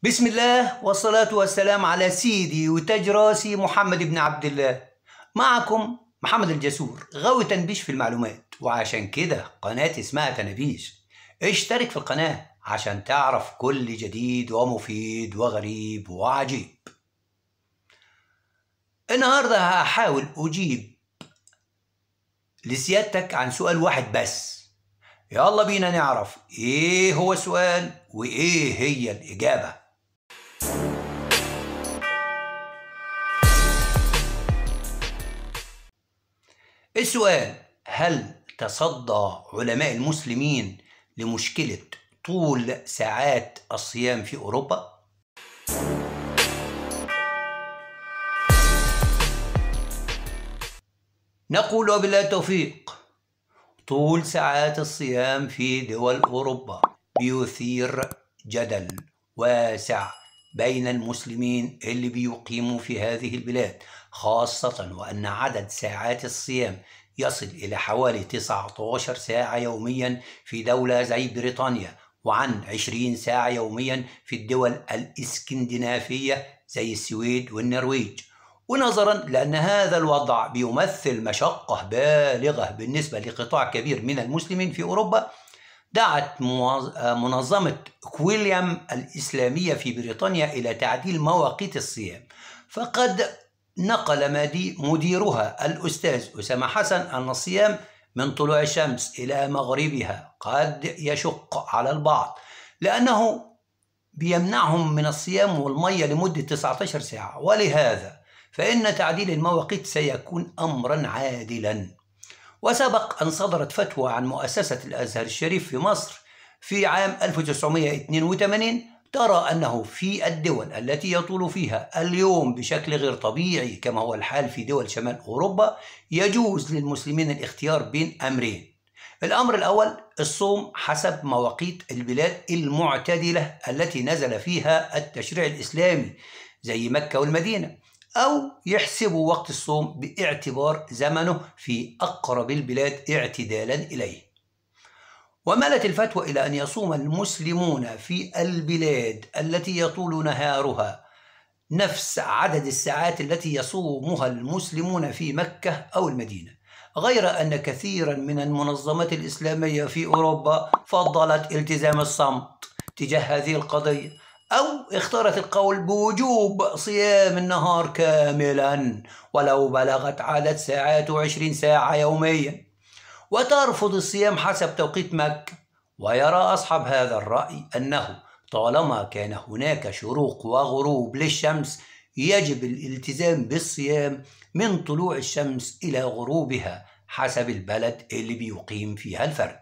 بسم الله والصلاة والسلام على سيدي وتاج راسي محمد بن عبد الله. معكم محمد الجسور، غاوي تنبيش في المعلومات، وعشان كده قناتي اسمها تنابيش. اشترك في القناة عشان تعرف كل جديد ومفيد وغريب وعجيب. النهاردة هحاول أجيب لسيادتك عن سؤال واحد بس. يلا بينا نعرف ايه هو السؤال وايه هي الإجابة. السؤال: هل تصدى علماء المسلمين لمشكلة طول ساعات الصيام في أوروبا؟ نقول وبالله التوفيق. طول ساعات الصيام في دول أوروبا بيثير جدل واسع بين المسلمين اللي بيقيموا في هذه البلاد، خاصة وأن عدد ساعات الصيام يصل إلى حوالي 19 ساعة يوميا في دولة زي بريطانيا، وعن 20 ساعة يوميا في الدول الإسكندنافية زي السويد والنرويج. ونظرا لأن هذا الوضع بيمثل مشقة بالغة بالنسبة لقطاع كبير من المسلمين في أوروبا، دعت منظمة كويليام الإسلامية في بريطانيا إلى تعديل مواقيت الصيام. فقد نقل مديرها الأستاذ أسامة حسن أن الصيام من طلوع الشمس إلى مغربها قد يشق على البعض، لأنه بيمنعهم من الصيام والمية لمدة 19 ساعة، ولهذا فإن تعديل المواقيت سيكون أمرا عادلا. وسبق أن صدرت فتوى عن مؤسسة الأزهر الشريف في مصر في عام 1982 ترى أنه في الدول التي يطول فيها اليوم بشكل غير طبيعي كما هو الحال في دول شمال أوروبا، يجوز للمسلمين الاختيار بين أمرين. الأمر الأول الصوم حسب مواقيت البلاد المعتدلة التي نزل فيها التشريع الإسلامي زي مكة والمدينة، أو يحسبوا وقت الصوم باعتبار زمنه في أقرب البلاد اعتدالا إليه. ومالت الفتوى إلى أن يصوم المسلمون في البلاد التي يطول نهارها نفس عدد الساعات التي يصومها المسلمون في مكة أو المدينة، غير أن كثيرا من المنظمات الإسلامية في أوروبا فضلت التزام الصمت تجاه هذه القضية، أو اختارت القول بوجوب صيام النهار كاملا ولو بلغت عدد ساعاته 20 ساعة يوميا، وترفض الصيام حسب توقيت مكة. ويرى أصحاب هذا الرأي أنه طالما كان هناك شروق وغروب للشمس يجب الالتزام بالصيام من طلوع الشمس إلى غروبها حسب البلد اللي بيقيم فيها الفرد.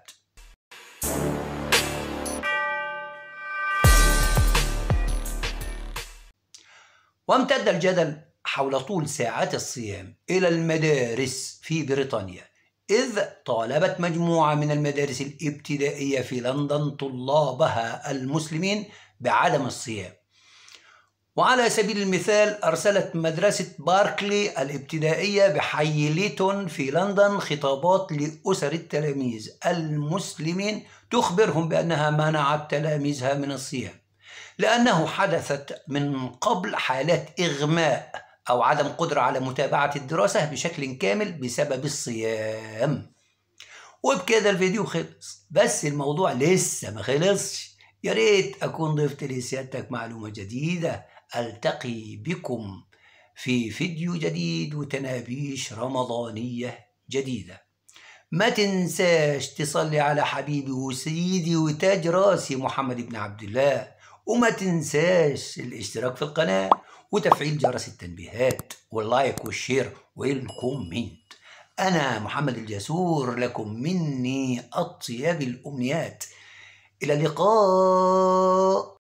وامتد الجدل حول طول ساعات الصيام إلى المدارس في بريطانيا، إذ طالبت مجموعة من المدارس الابتدائية في لندن طلابها المسلمين بعدم الصيام. وعلى سبيل المثال أرسلت مدرسة باركلي الابتدائية بحي ليتون في لندن خطابات لأسر التلاميذ المسلمين تخبرهم بأنها منعت تلاميذها من الصيام، لأنه حدثت من قبل حالات إغماء أو عدم قدرة على متابعة الدراسة بشكل كامل بسبب الصيام. وبكده الفيديو خلص، بس الموضوع لسه ما خلصش. يا ريت أكون ضفت لسيادتك معلومة جديدة. ألتقي بكم في فيديو جديد وتنابيش رمضانية جديدة. ما تنساش تصلي على حبيبي وسيدي وتاج راسي محمد بن عبد الله، وما تنساش الاشتراك في القناة وتفعيل جرس التنبيهات واللايك والشير والكومنت. أنا محمد الجسور، لكم مني أطيب الأمنيات. إلى اللقاء.